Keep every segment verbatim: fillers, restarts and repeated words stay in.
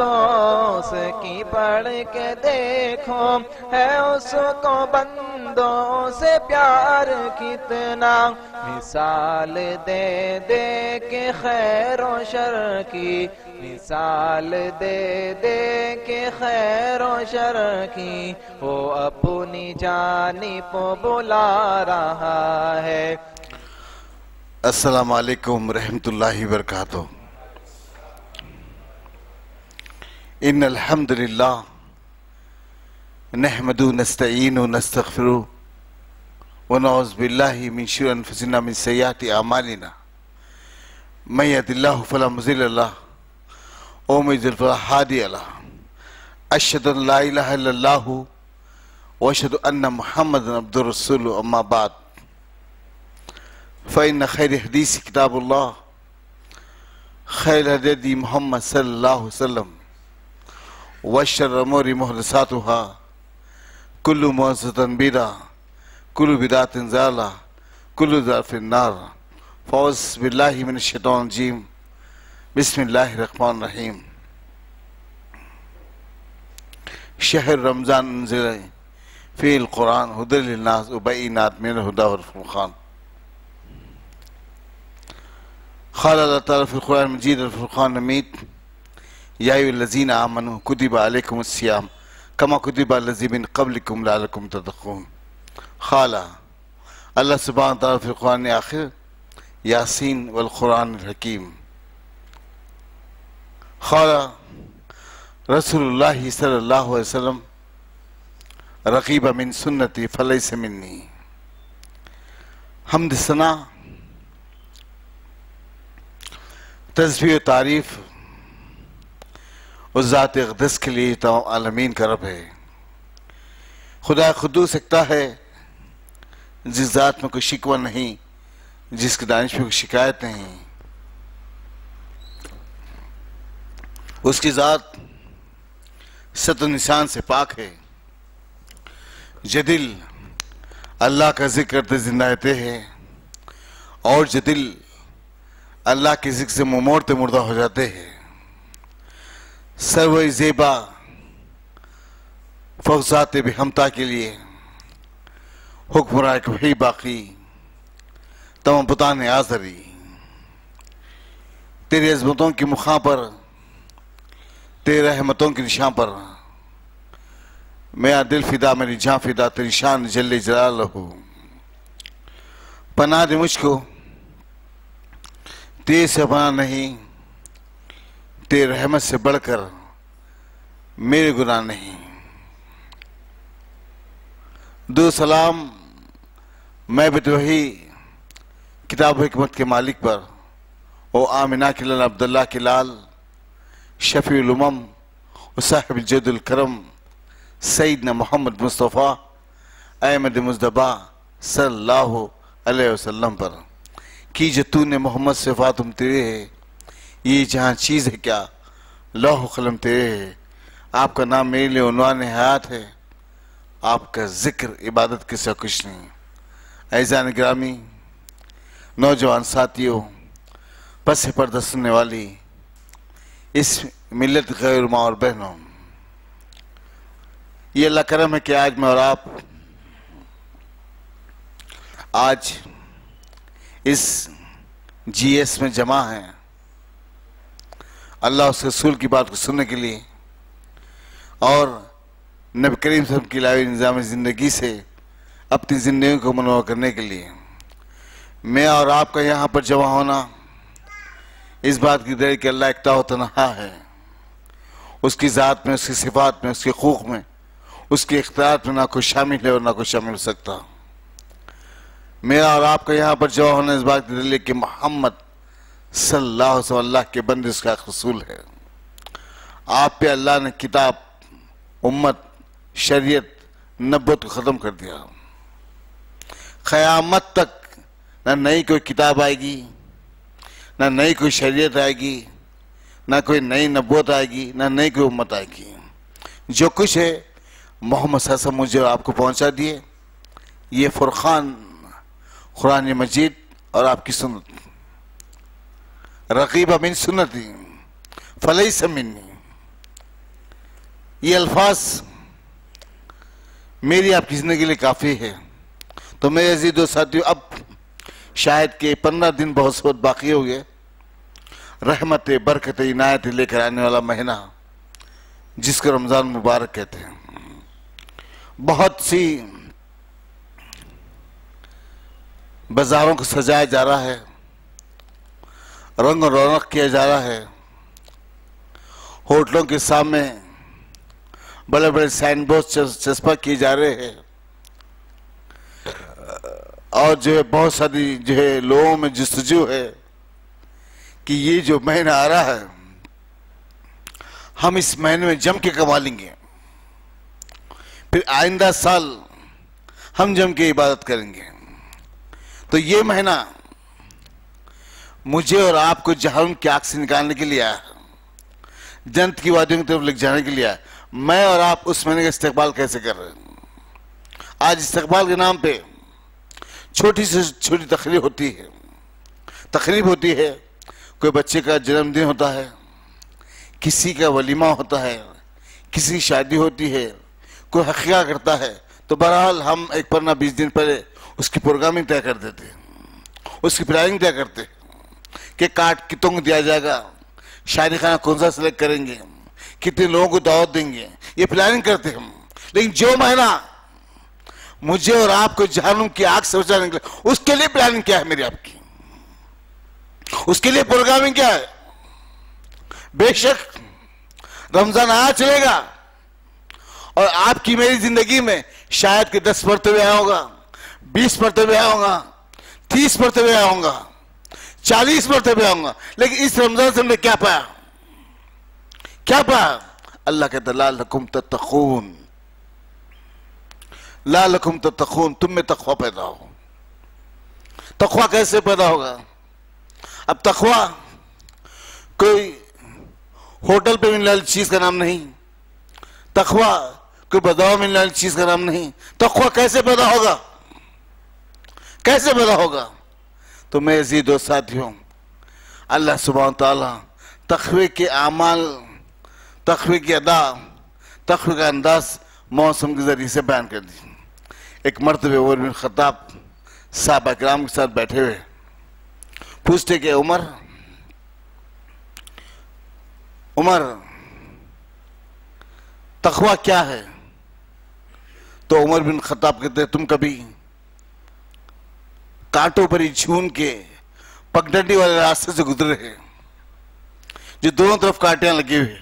افسوس کی پڑھ کے دیکھو ہے اس کو بندوں سے پیار کتنا، مثال دے دے کے خیر و شر کی، مثال دے دے کے خیر و شر کی، وہ اپنی جانب بلا رہا ہے۔ السلام علیکم ورحمۃ اللہ وبرکاتہ۔ ان الحمد للہ نحمد نستعین نستغفر ونعوذ باللہ من شرور انفسنا من سیئات اعمالنا، من یهد اللہ فلا مضل له ومن یضلل فلا ہادی له، اشہد ان لا الہ الا اللہ واشہد ان محمدا عبدہ ورسولہ، اما بعد فإن خیر حدیث کتاب اللہ، خیر الہدی محمد صلی اللہ علیہ وسلم، وشر الامور محدثاتها، کل محدثۃ بدعہ، کل بدعۃ ضلالہ، کل ضلالۃ فی النار۔ فاعوذ باللہ من الشیطان الرجیم، بسم اللہ الرحمن الرحیم۔ شہر رمضان انزل فی القرآن ھدی للناس وبینات من الھدی والفرقان۔ قال اللہ تعالیٰ فی القرآن المجید الفرقان الحمید، یا ایھا الذین آمنوا کتب علیکم الصیام کما کتب علی الذین من قبلکم لعلکم تتقون۔ قال اللہ سبحانہ تعالیٰ فی القرآن آخر، یاسین والقرآن الحکیم۔ قال رسول اللہ صلی اللہ علیہ وسلم، رغب من سنتی فلیس منی۔ حمد ثنا، تسبیح و تعریف اس ذات اقدس کے لیے تمام عالمین کا رب ہے۔ خدا قدوس سکتا ہے جس ذات میں کوئی شکوہ نہیں، جس کی دانش میں کوئی شکایت نہیں۔ اس کی ذات ست و نشان سے پاک ہے۔ جدل اللہ کا ذکر کرتے زندہ رہتے ہیں، اور جدل اللہ کے ذکر سے منہ موڑتے مردہ ہو جاتے ہیں۔ سروے زیبا فوقذات بہمتا کے لیے حکمراں وحی باقی، تمام بتان آزری۔ تیری عظمتوں کی مخاں پر، تیری رحمتوں کی نشان پر، میرا دل فدا میری جان فدا تیری شان جل جلالہ۔ پناہ دے مجھ کو، تیرے سے پناہ نہیں، تیرے رحمت سے بڑھ کر میرے گناہ نہیں۔ دو سلام میں بت وحی کتاب و حکمت کے مالک پر، او آمنہ کے لال عبداللہ کے لال، شفیع الامم و صاحب الجود الکرم، سیدنا محمد مصطفیٰ احمد مصطفیٰ صلی اللہ علیہ وسلم پر، کی جو تو نے محمد صفات تم تیرے ہے، یہ جہاں چیز ہے کیا لوح و قلم تیرے ہے۔ آپ کا نام میرے لیے عنوان حیات ہے، آپ کا ذکر عبادت کے سوا کچھ نہیں۔ اعزائے گرامی، نوجوان ساتھیوں، پس پردہ سننے والی اس ملت غیر ماں اور بہنوں، یہ اللہ کرم ہے کہ آج میں اور آپ آج اس جی ایس میں جمع ہیں، اللہ اس رسول کی بات کو سننے کے لیے، اور نبی کریم صلی اللہ علیہ وسلم کی لائی نظام زندگی سے اپنی زندگی کو منور کرنے کے لیے۔ میں اور آپ کا یہاں پر جمع ہونا اس بات کی دلیل کہ اللہ اکتا و تنہا ہے، اس کی ذات میں، اس کی صفات میں، اس کے حقوق میں، اس کے اختیارات میں نہ کوئی شامل ہے اور نہ کوئی شامل ہو سکتا۔ میرا اور آپ کا یہاں پر جمع ہونا اس بات کی دلیل کہ محمد صلی اللہ علیہ وسلم اللہ کے بندے، اس کا رسول ہے۔ آپ پہ اللہ نے کتاب، امت، شریعت، نبوت کو ختم کر دیا۔ قیامت تک نہ نئی کوئی کتاب آئے گی، نہ نئی کوئی شریعت آئے گی، نہ کوئی نئی نبوت آئے گی، نہ نئی کوئی امت آئے گی۔ جو کچھ ہے محمد صلی اللہ علیہ وسلم مجھے آپ کو پہنچا دیے۔ یہ فرقان قرآن مجید اور آپ کی سنت، رغب من سنتی فلیس منی، یہ الفاظ میری آپ کی زندگی کے لیے کافی ہے. تو میرے عزیز و ساتھیو، اب شاید کہ پندرہ دن بہت بہت باقی ہو گئے. رحمت، برکت، عنایت لے کر آنے والا مہینہ جس کو رمضان مبارک کہتے ہیں. بہت سی بازاروں کو سجایا جا رہا ہے، رنگ و رونق کیا جا رہا ہے. ہوٹلوں کے سامنے بڑے بڑے سائن بورڈ چسپاں کیے جا رہے ہیں، اور جو ہے بہت ساری جو ہے لوگوں میں جستجو ہے کہ یہ جو مہینہ آ رہا ہے ہم اس مہینے میں جم کے کما لیں گے، پھر آئندہ سال ہم جم کے عبادت کریں گے. تو یہ مہینہ مجھے اور آپ کو جہنم کی آگ سے نکالنے کے لیے آیا، جنت کی وادیوں کی طرف لے جانے کے لیے آیا. میں اور آپ اس مہینے کا استقبال کیسے کر رہے ہیں؟ آج استقبال کے نام پہ چھوٹی سے چھوٹی تقریب ہوتی ہے تقریب ہوتی ہے کوئی بچے کا جنم دن ہوتا ہے، کسی کا ولیمہ ہوتا ہے، کسی کی شادی ہوتی ہے، کوئی حقیقہ کرتا ہے. تو بہرحال ہم ایک پندرہ بیس دن پہلے اس کی پروگرامنگ طے کر دیتے ہیں، اس کی پلاننگ طے کرتے ہیں کہ کارڈ کتوں کو دیا جائے گا، شادی خانہ کون سا سلیکٹ کریں گے، کتنے لوگوں کو دعوت دیں گے، یہ پلاننگ کرتے ہیں ہم. لیکن جو مہینہ مجھے اور آپ کو جہنم کی آگ سے بچانے کے لیے، اس کے لیے پلاننگ کیا ہے میری آپ کی، اس کے لیے پروگرامنگ کیا ہے؟ بے شک رمضان آیا چلے گا، اور آپ کی میری زندگی میں شاید کہ دس مرتبہ آیا ہوگا، بیس مرتبہ آیا ہوگا، تیس مرتبہ آیا ہوگا، چالیس مرتبہ آیا ہوگا. لیکن اس رمضان سے ہم نے کیا پایا؟ کیا پایا؟ اللہ کہتا لعلکم تتقون، لعلکم تتقون، تم میں تقوی پیدا ہو. تقوی کیسے پیدا ہوگا؟ اب تقوی کوئی ہوٹل پہ ملنے والی چیز کا نام نہیں، تقوی کوئی بازار ملنے والی چیز کا نام نہیں. تقوی کیسے پیدا ہوگا؟ کیسے پیدا ہوگا؟ تو میرے عزیز و ساتھیوں، اللہ سبحانہ تعالیٰ تقوی کے اعمال، تقوی کی ادا، تقوی کا انداز موسم کے ذریعے سے بیان کر دی. ایک مرتبہ عمر بن خطاب صحابہ کرام کے ساتھ بیٹھے ہوئے پوچھتے کہ عمر عمر تقوی کیا ہے؟ تو عمر بن خطاب کہتے تم کبھی کانٹوں پر ہی جھون کے پگڈنڈی والے راستے سے گزرے ہیں جو دونوں طرف کانٹیاں لگے ہوئے؟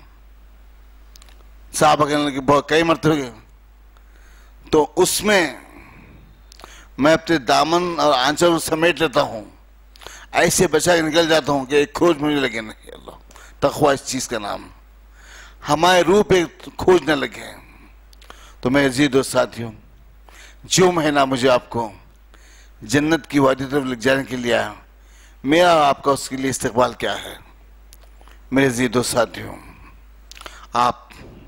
صحابہ کہنے لگے بہت کئی مرتبہ گئے. تو اس میں میں اپنے دامن اور آنچل سمیٹ لیتا ہوں، ایسے بچا کے نکل جاتا ہوں کہ ایک کھوج مجھے لگے نہیں. اللہ تقوی اس چیز کا نام، ہمارے روح پہ کھوج نہ لگے. تو میرے عزیز و ساتھیوں، جو مہینہ مجھے آپ کو جنت کی وادی طرف لے جانے کے لیے آیا، میرا اور آپ کا اس کے لیے استقبال کیا ہے؟ میرے عزیز و ساتھیوں، آپ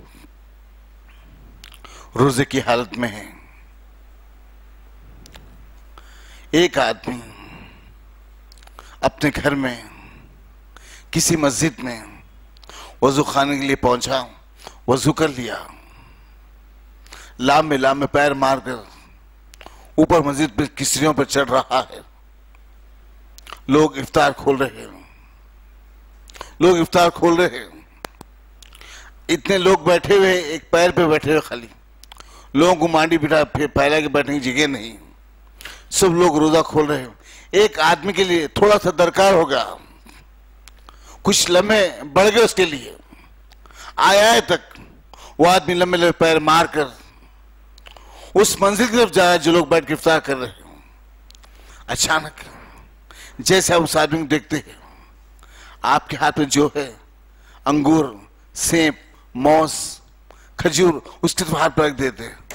روزے کی حالت میں ہیں. ایک آدمی اپنے گھر میں کسی مسجد میں وضو خانے کے لیے پہنچا، وضو کر لیا، لام میں لام میں پیر مار کر اوپر مسجد پہ کسریوں پر چڑھ رہا ہے. لوگ افطار کھول رہے ہیں، لوگ افطار کھول رہے ہیں. اتنے لوگ بیٹھے ہوئے، ایک پیر پہ بیٹھے ہوئے، خالی لوگوں کو مانڈی بٹھا پھر پھیلا کے بیٹھنے کی جگہ نہیں، سب لوگ روزہ کھول رہے ہیں. ایک آدمی کے لیے تھوڑا سا درکار ہوگا، کچھ لمحے بڑھ گئے اس کے لیے، آئے آئے تک وہ آدمی لمبے لمبے پیر مار کر اس منزل کی طرف جا رہا ہے جو لوگ بیٹھ کے افطار کر رہے ہیں. اچانک جیسے آپ اس آدمی کو دیکھتے ہیں، آپ کے ہاتھ میں جو ہے انگور، سیب، موز، کھجور، اس کی طرف ہاتھ پہ رکھ دیتے ہیں.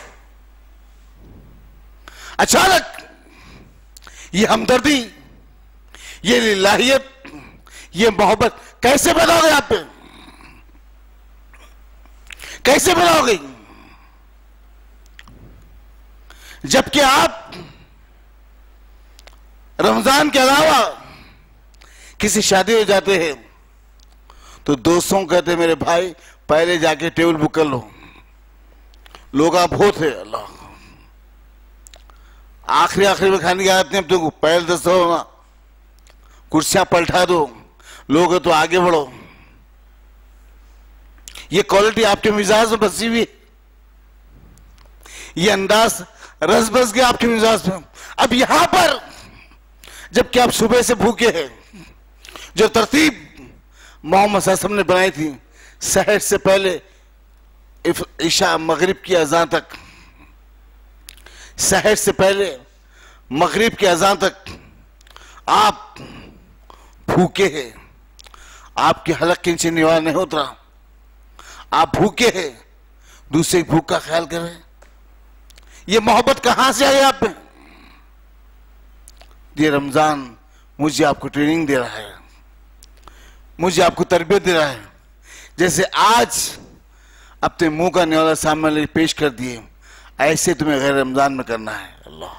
اچانک یہ ہمدردی، یہ للہیت، یہ محبت کیسے پیدا ہو گئی آپ پہ؟ کیسے پیدا ہو گئی؟ جبکہ آپ رمضان کے علاوہ کسی شادی ہو جاتے ہیں تو دوستوں کو کہتے ہیں میرے بھائی پہلے جا کے ٹیبل بک کر لو. لوگ آپ بہت ہے اللہ. آخری آخری میں کھانے کی عادت نہیں اب تو پہل دست ہونا. کرسیاں پلٹا دو. لوگ تو آگے بڑھو. یہ کوالٹی آپ کے مزاج میں بسی ہوئی. یہ انداز رس بس گیا آپ کے مزاج میں. اب یہاں پر جبکہ آپ صبح سے بھوکے ہیں, جو ترتیب محمد صلی اللہ علیہ وسلم نے بنائی تھی سحر سے پہلے عشاء مغرب کی اذان تک, سحر سے پہلے مغرب کی اذان تک آپ بھوکے ہیں. آپ کے حلق کے نیچے نیوال نہیں اترا. آپ بھوکے ہیں, دوسرے کی بھوک کا خیال کریں. یہ محبت کہاں سے آئی آپ میں؟ یہ رمضان مجھے آپ کو ٹریننگ دے رہا ہے, مجھے آپ کو تربیت دے رہا ہے. جیسے آج اپنے منہ کا نیولا سامنے پیش کر دیے, ایسے تمہیں غیر رمضان میں کرنا ہے. اللہ,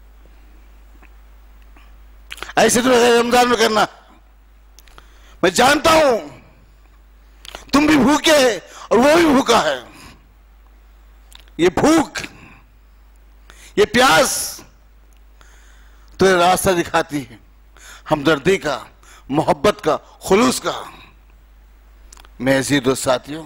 ایسے تمہیں غیر رمضان میں کرنا. میں جانتا ہوں تم بھی بھوکے ہیں اور وہ بھی بھوکا ہے. یہ بھوک, یہ پیاس تمہیں راستہ دکھاتی ہے ہمدردی کا, محبت کا, خلوص کا. میں عزیز دوست ساتھیوں,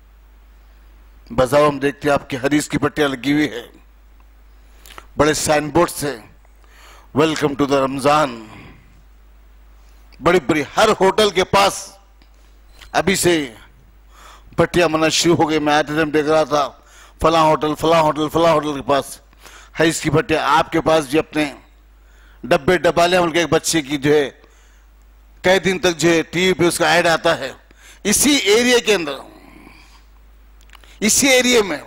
بذاو ہم دیکھتے ہیں آپ کی حدیث کی پٹیاں لگی ہوئی ہے بڑے سائن بورڈ سے, ویلکم ٹو دا رمضان. بڑی بڑی ہر ہوٹل کے پاس ابھی سے پٹیاں منع شروع ہو گئی. میں آتے تھے دیکھ رہا تھا فلاں ہوٹل فلاں ہوٹل فلاں ہوٹل کے پاس حدیث کی پٹیاں. آپ کے پاس بھی اپنے ڈبے ڈبالے ان کے ایک بچے کی جو ہے کئی دن تک جو ہے ٹی وی پہ اس کا ایڈ آتا ہے. اسی ایریے کے اندر, اسی ایریے میں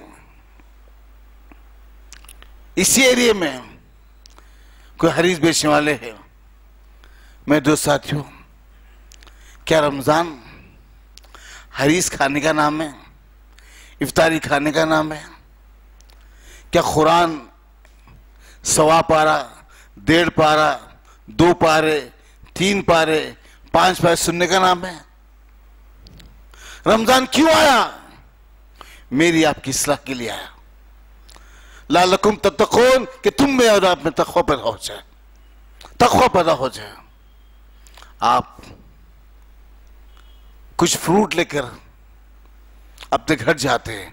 اسی ایریے میں کوئی حدیث بیچنے والے ہیں. میں دوست ساتھیوں, کیا رمضان حدیث کھانے کا نام ہے, افطاری کھانے کا نام ہے؟ کیا قرآن سوا پارا, ڈیڑھ پارا, دو پارے, تین پارے, پانچ پارے سننے کا نام ہے؟ رمضان کیوں آیا؟ میری آپ کی اصلاح کے لیے آیا. لعلکم تتقون, کہ تم میں اور آپ میں تقوی پیدا ہو جائے, تقوی پیدا ہو جائے. آپ کچھ فروٹ لے کر اپنے گھر جاتے ہیں,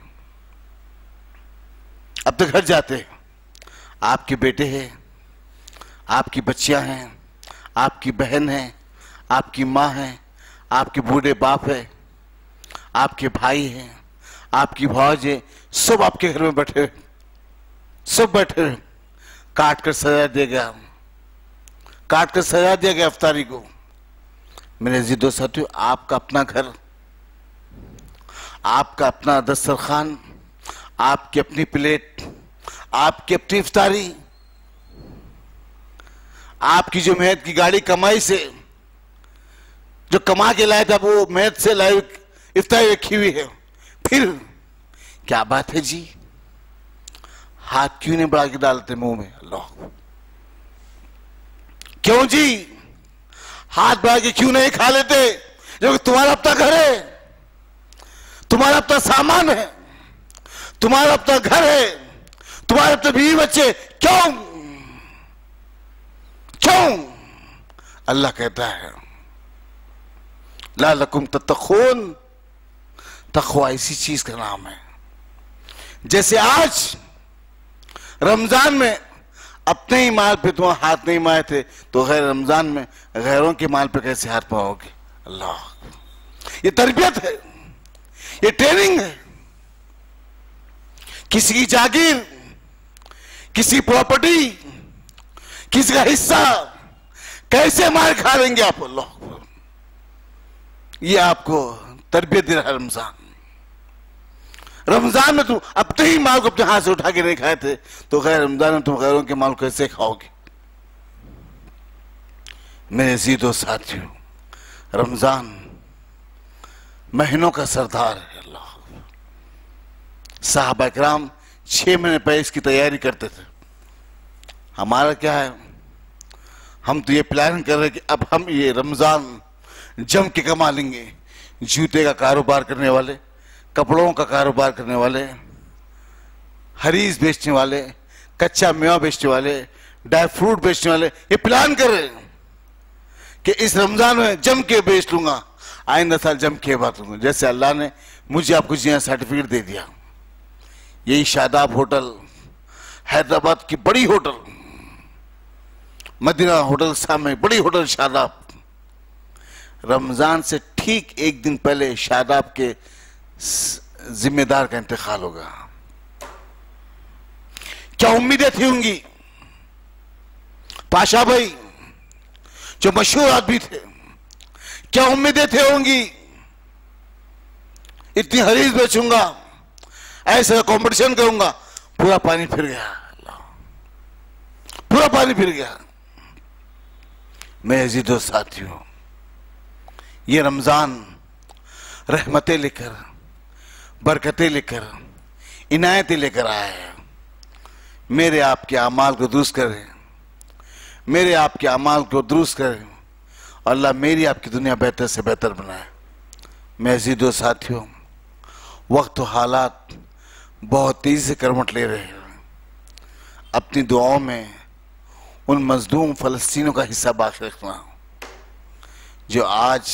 اپنے گھر جاتے ہیں. آپ کے بیٹے ہیں, آپ کی بچیاں ہیں, آپ کی بہن ہیں, آپ کی ماں ہیں, آپ کے بوڑھے باپ ہیں, آپ کے بھائی ہیں, آپ کی بھاؤج ہیں, سب آپ کے گھر میں بیٹھے ہوئے, سب بیٹھے ہوئے. کاٹ کر سجا دیا گیا, کاٹ کر سجا دیا گیا افطاری کو. میرے عزیز دوست ساتھیو, آپ کا اپنا گھر, آپ کا اپنا دسترخوان, آپ کی اپنی پلیٹ, آپ کی اپنی افطاری, آپ کی جو محنت کی گاڑی کمائی سے جو کما کے لائے تھا وہ محنت سے لائے افطاری رکھی ہوئی ہے. پھر کیا بات ہے جی, ہاتھ کیوں نہیں بڑھا کے ڈالتے منہ میں؟ اللہ, کیوں جی ہاتھ بڑھا کے کیوں نہیں کھا لیتے؟ جو کہ تمہارا اپنا گھر ہے, تمہارا اپنا سامان ہے, تمہارا اپنا گھر ہے, تمہارے اپنے بیوی بچے. کیوں کیوں اللہ کہتا ہے لعلکم تتقون. تقوی اسی چیز کا نام ہے. جیسے آج رمضان میں اپنے ہی مال پہ تم ہاتھ نہیں مائے تھے, تو غیر رمضان میں غیروں کے مال پہ کیسے ہاتھ پاؤ گے؟ اللہ, یہ تربیت ہے, یہ ٹریننگ ہے. کسی کی جاگیر, کسی پراپرٹی, کسی کا حصہ کیسے مار کھا لیں گے آپ؟ اللہ, یہ آپ کو تربیت دے رہا ہے رمضان. رمضان میں تم اپنے ہی مال کو اپنے ہاتھ سے اٹھا کے نہیں کھائے تھے, تو غیر رمضان میں تم غیروں کے مال کو کیسے کھاؤ گے؟ میرے عزیز و ساتھیو, رمضان مہینوں کا سردار ہے. اللہ, صحابہ اکرام چھ مہینے پہلے اس کی تیاری کرتے تھے. ہمارا کیا ہے, ہم تو یہ پلان کر رہے کہ اب ہم یہ رمضان جم کے کما لیں گے. جوتے کا کاروبار کرنے والے کپڑوں کا کاروبار کرنے والے، حریز بیچنے والے، کچا میوہ بیچنے والے، ڈرائی فروٹ بیچنے والے یہ پلان کر رہے ہیں کہ اس رمضان میں جم کے بیچ لوں گا، آئندہ سال جم کے بات لوں گا. جیسے اللہ نے مجھے آپ کو جی سرٹیفکیٹ دے دیا. یہی شاداب ہوٹل، حیدرآباد کی بڑی ہوٹل، مدینہ ہوٹل سامنے بڑی ہوٹل شاداب، رمضان سے ٹھیک ایک دن پہلے شاداب کے ذمہ دار کا انتقال ہوگا. کیا امیدیں تھی ہوں گی؟ پاشا بھائی جو مشہور آدمی تھے، کیا امیدیں تھے ہوں گی؟ اتنی حریص بیچوں گا، ایسا کمپٹیشن کروں گا، پورا پانی پھر گیا، پورا پانی پھر گیا. میں عزیزو ساتھیوں، یہ رمضان رحمتیں لے کر، برکتیں لے کر، عنایتیں لے کر آیا ہے. میرے آپ کے اعمال کو درست کریں، میرے آپ کے اعمال کو درست کریں، اور اللہ میری آپ کی دنیا بہتر سے بہتر بنائے. میں عزیزو ساتھیوں، وقت و حالات بہت تیزی سے کروٹ لے رہے ہیں. اپنی دعاؤں میں ان مظلوم فلسطینیوں کا حصہ باقی رکھنا جو آج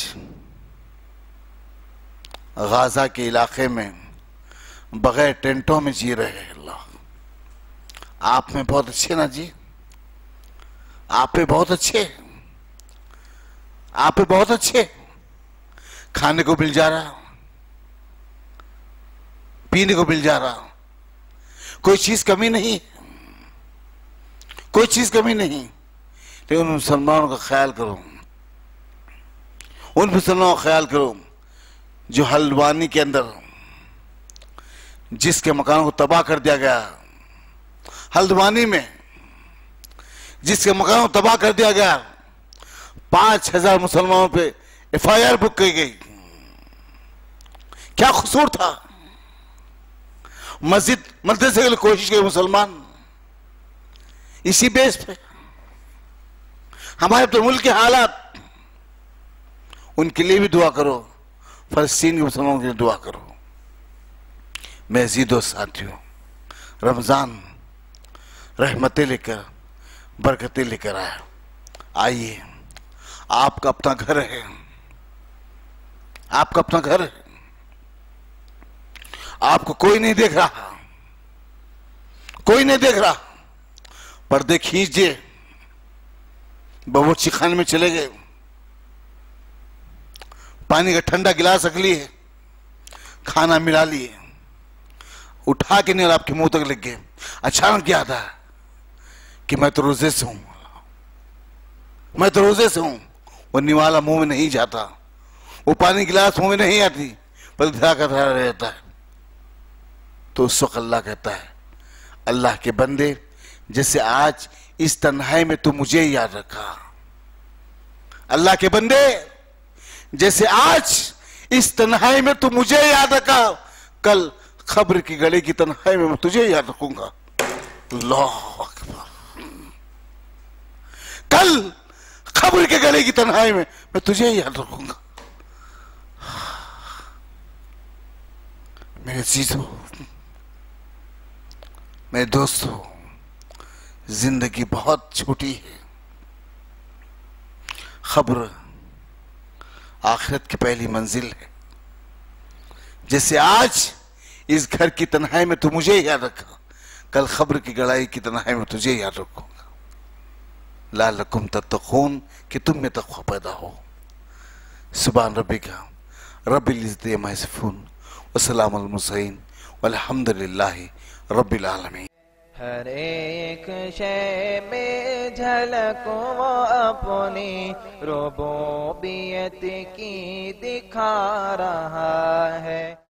غازہ کے علاقے میں بغیر ٹینٹوں میں جی رہے ہیں. اللہ آپ میں بہت اچھے نا جی، آپ پہ بہت اچھے، آپ پہ بہت اچھے. کھانے کو مل جا رہا، پینے کو مل جا رہا، کوئی چیز کمی نہیں، کوئی چیز کمی نہیں. لیکن ان مسلمانوں کا خیال کرو، ان مسلمانوں کا خیال کرو جو ہلدوانی کے اندر جس کے مکانوں کو تباہ کر دیا گیا، ہلدوانی میں جس کے مکانوں کو تباہ کر دیا گیا، پانچ ہزار مسلمانوں پہ ایف آئی آر بک کی گئی. کیا قصور تھا؟ مسجد مدرسے کے لیے کوشش کی مسلمان، اسی بیس پہ ہمارے اپنے ملک کے حالات، ان کے لیے بھی دعا کرو، فلسطین کے مسلمانوں کے لیے دعا کرو. میں عزیزو ساتھیوں، رمضان رحمتیں لے کر، برکتیں لے کر آیا. آئیے، آپ کا اپنا گھر ہے، آپ کا اپنا گھر ہے، آپ کو کوئی نہیں دیکھ رہا، کوئی نہیں دیکھ رہا. پردے کھینچیے، باورچی خانے میں چلے گئے، پانی کا ٹھنڈا گلاس رکھ لیے، کھانا ملا لیے، اٹھا کے نہیں اور آپ کے منہ تک لگ گئے. اچانک یاد آیا کہ میں تو روزے سے ہوں، میں تو روزے سے ہوں. وہ نوالا منہ میں نہیں جاتا، وہ پانی گلاس منہ میں نہیں آتی، بل دھرا کا دھرا رہتا ہے. تو اس وقت اللہ کہتا ہے، اللہ کے بندے جیسے آج اس تنہائی میں تو مجھے یاد رکھا. اللہ کے بندے جیسے آج اس تنہائی میں تو مجھے یاد رکھا، کل قبر کی گڑے کی تنہائی میں میں تجھے یاد رکھوں گا. اللہ اکبر. کل قبر کے گڑے کی تنہائی میں میں تجھے یاد رکھوں گا. میرے عزیزو، میرے دوستو، زندگی بہت چھوٹی ہے. قبر آخرت کی پہلی منزل ہے. جیسے آج اس گھر کی تنہائی میں تو مجھے یاد رکھا، کل قبر کی گڑائی کی تنہائی میں تجھے یاد رکھوں گا. لعلکم تتقون، کہ تم میں تقوی پیدا ہو. سبحان ربک رب العزت عما یصفون وسلام علی المرسلین والحمدللہ رب العالمین. ہر ایک شے میں جھلک وہ اپنی ربوبیت کی دکھا رہا ہے.